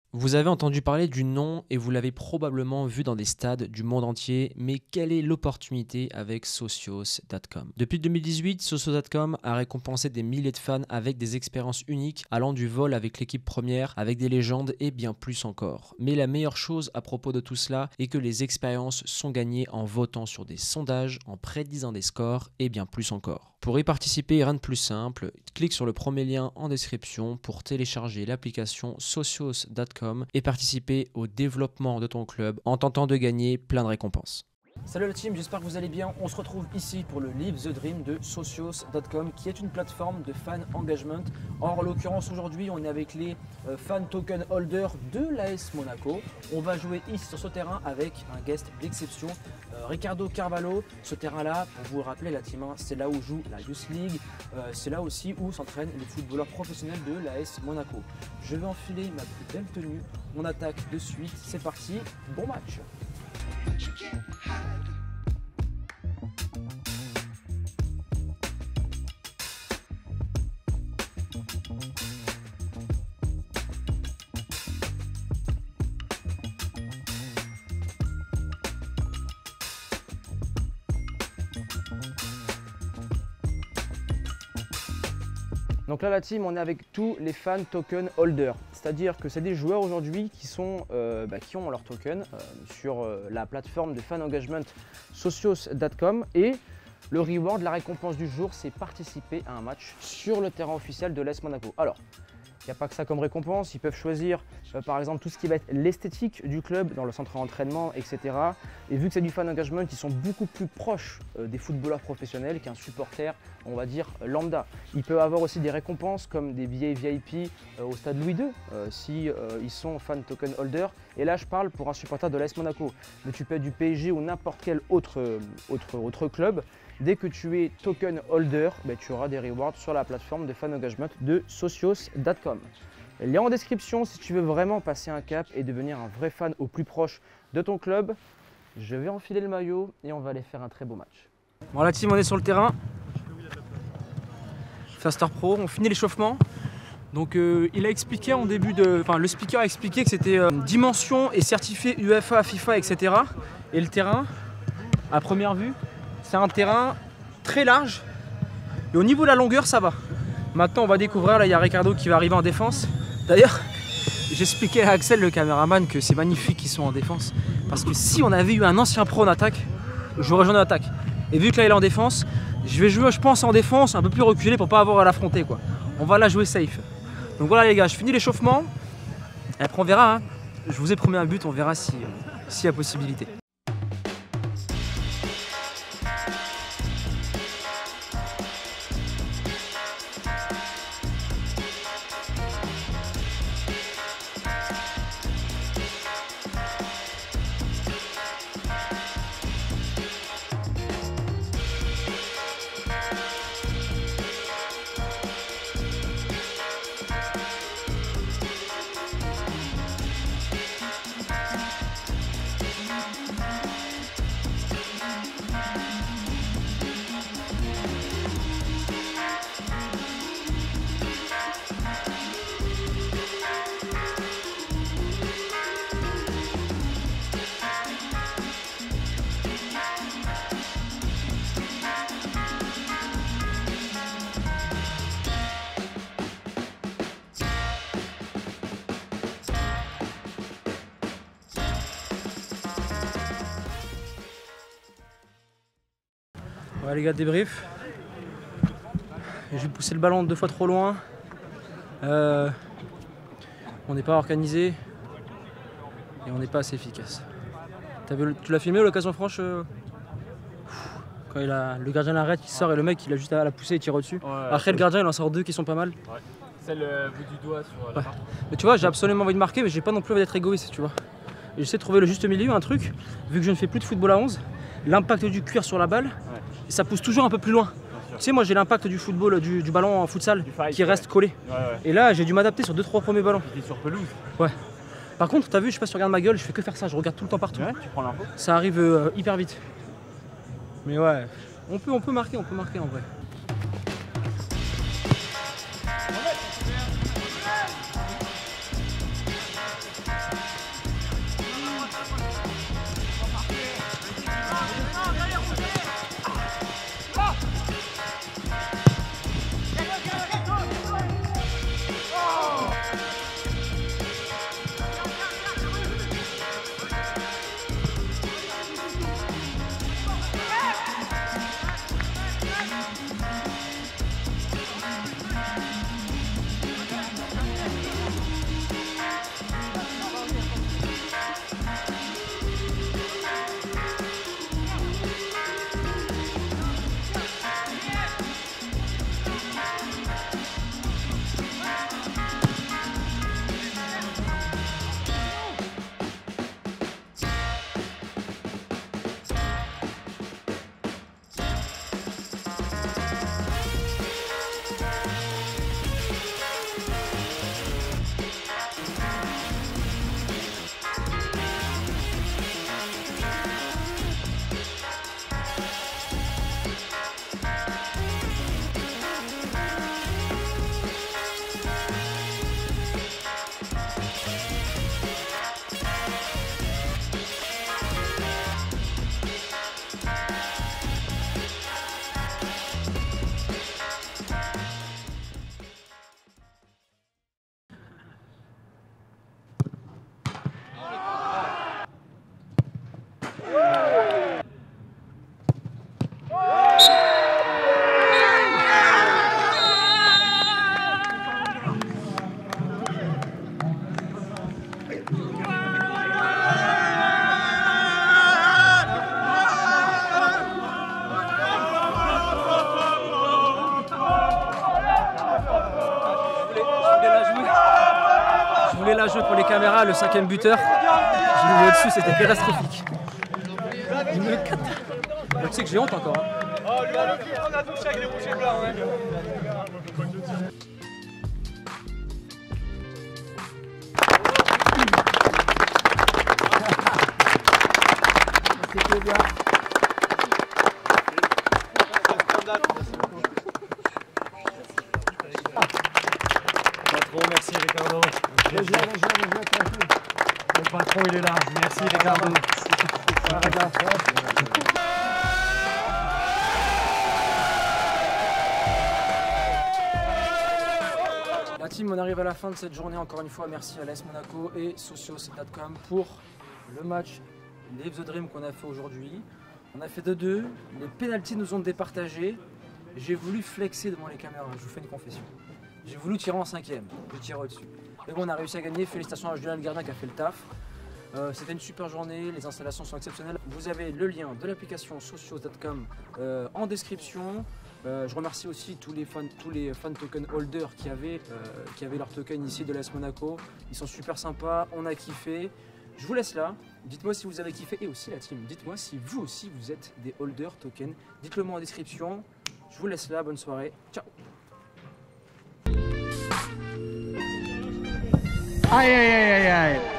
Vous avez entendu parler du nom et vous l'avez probablement vu dans des stades du monde entier, mais quelle est l'opportunité avec Socios.com? Depuis 2018, Socios.com a récompensé des milliers de fans avec des expériences uniques allant du vol avec l'équipe première, avec des légendes et bien plus encore. Mais la meilleure chose à propos de tout cela est que les expériences sont gagnées en votant sur des sondages, en prédisant des scores et bien plus encore. Pour y participer, rien de plus simple, clique sur le premier lien en description pour télécharger l'application Socios.com et participer au développement de ton club en tentant de gagner plein de récompenses. Salut la team, j'espère que vous allez bien. On se retrouve ici pour le Live the Dream de Socios.com qui est une plateforme de fan engagement. En l'occurrence aujourd'hui on est avec les fan token holders de l'AS Monaco. On va jouer ici sur ce terrain avec un guest d'exception, Ricardo Carvalho. Ce terrain là, pour vous rappeler la team, c'est là où joue la Youth League, c'est là aussi où s'entraînent les footballeurs professionnels de l'AS Monaco. Je vais enfiler ma plus belle tenue, on attaque de suite, c'est parti, bon match. Donc là la team, on est avec tous les fan token holders, c'est-à-dire que c'est des joueurs aujourd'hui qui ont leur token sur la plateforme de fan engagement Socios.com et le reward, la récompense du jour, c'est participer à un match sur le terrain officiel de l'AS Monaco. Alors, il n'y a pas que ça comme récompense, ils peuvent choisir par exemple tout ce qui va être l'esthétique du club dans le centre d'entraînement, etc. Et vu que c'est du fan engagement, ils sont beaucoup plus proches des footballeurs professionnels qu'un supporter, on va dire, lambda. Ils peuvent avoir aussi des récompenses comme des billets VIP au stade Louis II si ils sont fan token holder. Et là, je parle pour un supporter de l'AS Monaco. Mais tu peux être du PSG ou n'importe quel autre club. Dès que tu es token holder, tu auras des rewards sur la plateforme de fan engagement de Socios.com. Lien en description si tu veux vraiment passer un cap et devenir un vrai fan au plus proche de ton club. Je vais enfiler le maillot et on va aller faire un très beau match. Bon la team, on est sur le terrain. Faster Pro, on finit l'échauffement. Donc il a expliqué en début de... Enfin le speaker a expliqué que c'était dimension et certifié UEFA, FIFA, etc. Et le terrain, à première vue, c'est un terrain très large. Et au niveau de la longueur, ça va. Maintenant, on va découvrir, là il y a Ricardo qui va arriver en défense. D'ailleurs, j'expliquais à Axel, le caméraman, que c'est magnifique qu'ils sont en défense. Parce que si on avait eu un ancien pro en attaque, j'aurais joué en attaque. Et vu que là il est en défense, je vais jouer, je pense, en défense un peu plus reculé pour pas avoir à l'affronter, quoi. On va la jouer safe. Donc voilà les gars, je finis l'échauffement. Et après on verra, hein. Je vous ai promis un but, on verra s'il y a possibilité. Ouais les gars, débrief. J'ai poussé le ballon 2 fois trop loin. On n'est pas organisé et on n'est pas assez efficace. Tu l'as filmé l'occasion franche quand le gardien l'arrête, il sort et le mec il a juste à la pousser et tire au-dessus. Ouais, après le gardien il en sort 2 qui sont pas mal. Ouais. Celle bout du doigt sur la marque. Mais tu vois, j'ai absolument envie de marquer, mais j'ai pas non plus envie d'être égoïste, tu vois. Et j'essaie de trouver le juste milieu, un truc, vu que je ne fais plus de football à 11, l'impact du cuir sur la balle, et ça pousse toujours un peu plus loin. Tu sais, moi j'ai l'impact du football, du ballon en futsal qui reste collé. Ouais. Et là, j'ai dû m'adapter sur 2-3 premiers ballons. Tu étais sur pelouse. Ouais. Par contre, t'as vu, je sais pas si tu regardes ma gueule, je fais que faire ça, je regarde tout le temps partout. Ouais, tu prends l'info. Ça arrive hyper vite. Mais ouais, on peut marquer en vrai. Je voulais la jouer pour les caméras, le 5e buteur. J'ai vu au-dessus, c'était catastrophique. Il me cata. Tu sais que j'ai honte encore. Hein. Oh, lui, on a touché avec les rouges et blancs. Hein. C'était bien. Pas trop, merci Ricardo. Le patron il est là. Merci Ricardo. La team, on arrive à la fin de cette journée. Encore une fois, merci à l'AS Monaco et Socios.com pour le match Live the Dream qu'on a fait aujourd'hui. On a fait 2-2. Les pénaltys nous ont départagés. J'ai voulu flexer devant les caméras. Je vous fais une confession. J'ai voulu tirer en 5e. Je tirais au-dessus. Mais bon, on a réussi à gagner. Félicitations à Julien le gardien qui a fait le taf. C'était une super journée, les installations sont exceptionnelles. Vous avez le lien de l'application Socios.com en description. Je remercie aussi tous les fan token holders qui avaient leur token ici de l'AS Monaco. Ils sont super sympas, on a kiffé. Je vous laisse là. Dites-moi si vous avez kiffé et aussi la team. Dites-moi si vous aussi vous êtes des holders token. Dites-le moi en description. Je vous laisse là, bonne soirée. Ciao. Aïe aïe aïe aïe aïe.